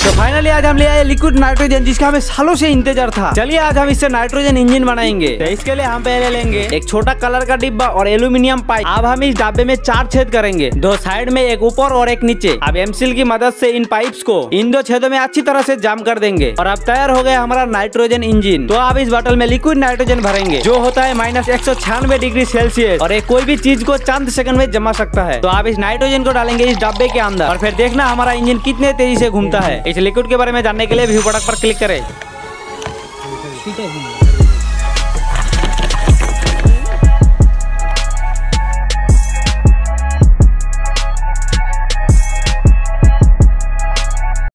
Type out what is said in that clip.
तो फाइनली आज हम ले आए लिक्विड नाइट्रोजन, जिसका हमें सालों से इंतजार था। चलिए आज हम इससे नाइट्रोजन इंजन बनाएंगे। तो इसके लिए हम पहले लेंगे एक छोटा कलर का डिब्बा और एल्यूमिनियम पाइप। अब हम इस डब्बे में 4 छेद करेंगे, 2 साइड में, एक ऊपर और एक नीचे। अब एमसील की मदद से इन पाइप्स को इन 2 छेदों में अच्छी तरह से जाम कर देंगे और अब तैयार हो गया हमारा नाइट्रोजन इंजन। तो अब इस बोतल में लिक्विड नाइट्रोजन भरेंगे, जो होता है -196 डिग्री सेल्सियस, और कोई भी चीज को चंद सेकंड में जमा सकता है। तो आप इस नाइट्रोजन को डालेंगे इस डब्बे के अंदर और फिर देखना हमारा इंजन कितने तेजी से घूमता है। इस लिक्विड के बारे में जानने के लिए व्यू प्रोडक्ट पर क्लिक करें।